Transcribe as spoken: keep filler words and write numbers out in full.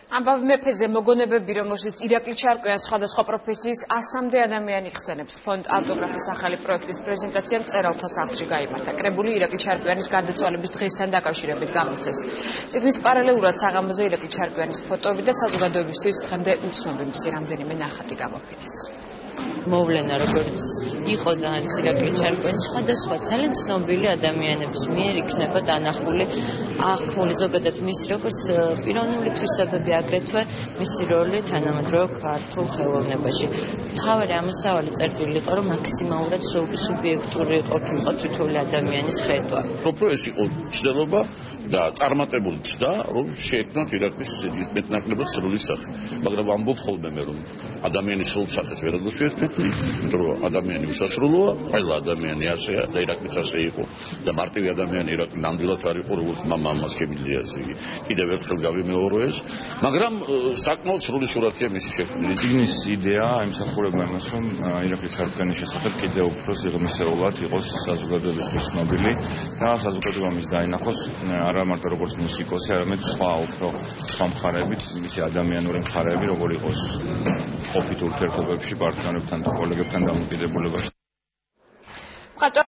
ამბავი მეფეზე მოგონებები, რომელშიც ირაკლი ჩარკვიანის სხვადასხვა პროფესიის ასამდე ადამიანი ხსენებს. ფონდ ავტოგრაფის ახალი პროექტის პრეზენტაცია მწერალთა სახლში გაიმართა. კრებული ირაკლი ჩარკვიანის გარდაცვალების დღესთან დაკავშირებით გამოსცეს. წიგნის პარალელურად საღამოზე ირაკლი ჩარკვიანის ფოტოები და საზოგადოებისთვის დღემდე უცნობი მისი რამდენიმე ნახატი გამოფინეს. მოვლენა როგორც იყო და არის ირაკლი ჩარკვიანის სხვადასხვა ძალიან ცნობილი ადამიანების მიერ იქნება დანახული ახალი ზოგადად მისი როგორც პიროვნული თვისებები აგრეთვე მისი როლი თანამედროვე ქართულ ხელოვნებაში. მთავარი ამოსავალი წერტილი იყო რომ მაქსიმალურად სუბიექტური ყოფილიყო თითოეული ადამიანის ხედვა. უფრო ეს იყო ცდელობა და წარმატებული ცდა რომ შეექმნათ ირაკლის მეტნაკლებად სრული სახე. მაგრამ ამბობ ხოლმე მე რომ ადამიანის სრულ სახეს ვერ აღვიქვით, იმიტომ რომ ადამიანი უსასრულოა, ყველა ადამიანი ასეა და ირაკლიც ასე იყო და მარტივი ადამიანი ირაკლი ნამდვილად არ იყო როგორც მამა ამას კემილიაზე. კიდევ ერთხელ გავიმეორო ეს, მაგრამ საკმაოდ სრული სურათია მისი შექმნილი. წიგნის იდეა იმსახურება იმას, რომ ირაკლი ჩარკვიანის შესახებ კიდევ უფრო სიღრმისეულად იყოს საზოგადოებისთვის ცნობილი და საზოგადოებამ ის დაინახოს არა მარტო როგორც მუსიკოსი, არამედ სხვა უფრო სხვა მხარეებით, მისი ადამიანური მხარეები, როგორ იყოს ყოფით ურთიერთობებში პარტნიორებთან და კოლეგებთან დამოკიდებულებაში.